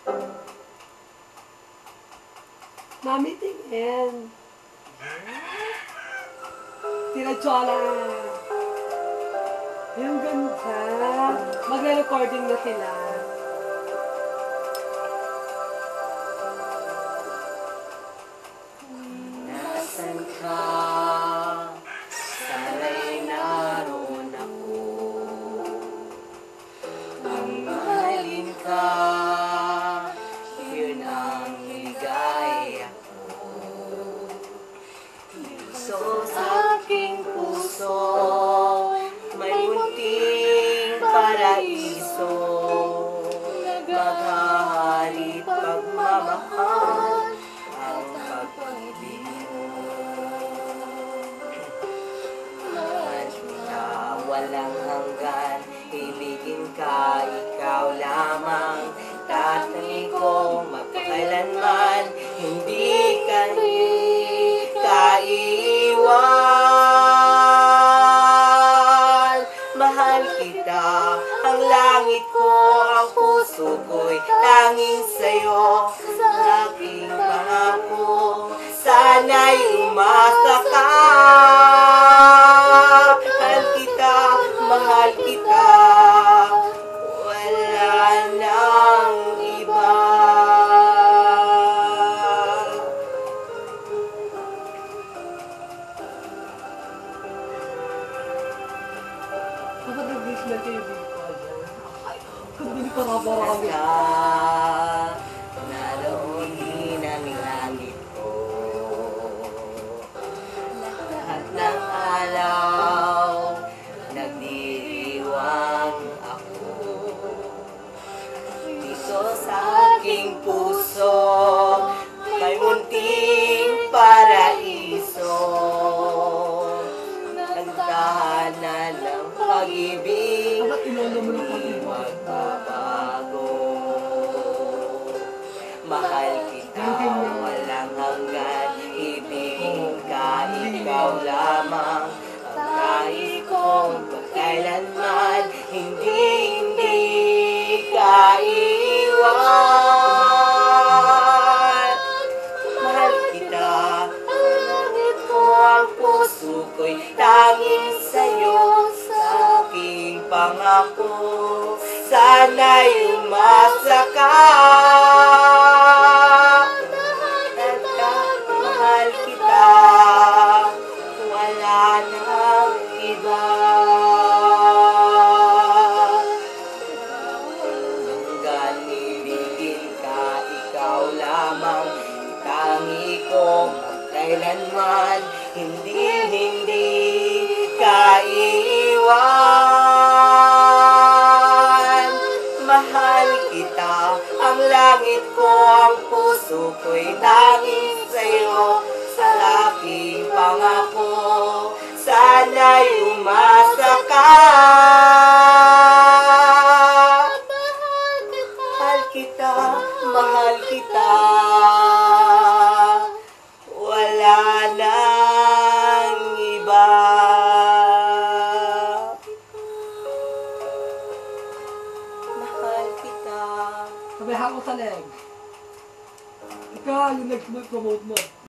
Mami, tingin. Tira-chola. Yung ganda. Magre-recording na sila. Nasaan ka? Sana'y naroon ako. Kung mahalin ka, yun ang ligaya ko. So sa aking puso, may munting paraiso. Maghahari pagmamahal ang pag-ibig mo. Mahal kita, walang hanggan. Ibigin ka, ikaw lamang. Tatanggi ko, magpakailanman. Hindi ka kaiwan. Mahal kita, ang langit ko, ang puso ko'y tanging sa'yo. Sa aking pangako, sana'y umasa ka. Mahal kita, wala nang iba. Dapat nag-wish na kayo dito. Ay, hindi ka rabarami. Naroon din ang langit ko. Lahat ng alaw, nagdiriwang ako. Dito sa aking puso, may munting paraiso. Nagtahanan ng pag-ibig, di magbabago. Mahal kita, walang hanggan. Ibigin ka, ikaw lamang. Ang nais kong pagkailanman, hindi ka iwan. Mahal kita, ang langit ko, ang puso ko'y tanging sa'yo. Sa aking pangako, sana'y umasa ka. Mahal kita, wala nang iba. Hanggang ibigin ka, ikaw lamang. Itangi ko magkailanman, hindi ka iwan. Mahal kita, ang langit ko, ang puso ko'y tanging sa'yo. Sa aking pangako, sana'y umasa ka. Mahal kita, wala nang iba. Mahal kita. Sabi hako sa leg. Ikaw yung nag-promote mo.